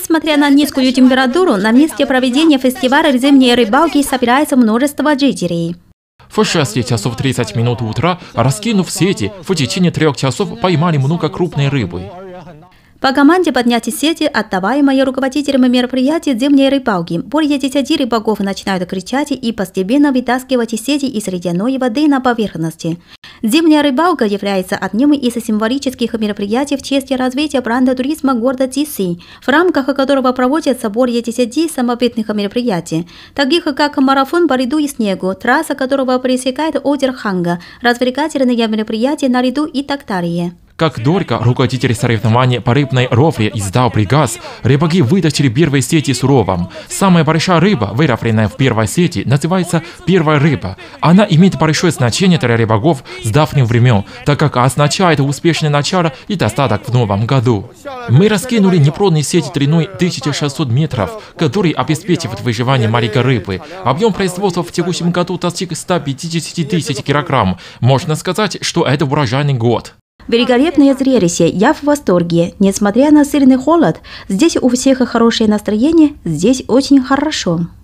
Несмотря на низкую температуру, на месте проведения фестиваля зимней рыбалки собирается множество жителей. В 6 часов 30 минут утра, раскинув сети, в течение 3 часов поймали много крупной рыбы. По команде поднять сети, отдаваемые руководителями мероприятий зимней рыбалки, более 10 рыбаков начинают кричать и постепенно вытаскивать сети из ледяной воды на поверхности. Зимняя рыбалка является одним из символических мероприятий в честь развития бренда туризма города Цзиси, в рамках которого проводятся более 10 самобытных мероприятий, таких как марафон по льду и снегу, трасса которого пересекает озеро Ханга, развлекательные мероприятия на льду и так далее. Как только руководитель соревнований по рыбной ловле издал приказ, рыбаки вытащили первые сети с уловом. Самая большая рыба, выловленная в первой сети, называется первая рыба. Она имеет большое значение для рыбаков с давних времен, так как означает успешное начало и достаток в новом году. Мы раскинули неплотные сети длиной 1600 метров, которые обеспечивают выживание маленькой рыбы. Объем производства в текущем году достиг 150 тысяч килограмм. Можно сказать, что это урожайный год. Великолепное зрелище, я в восторге. Несмотря на сильный холод, здесь у всех хорошее настроение, здесь очень хорошо.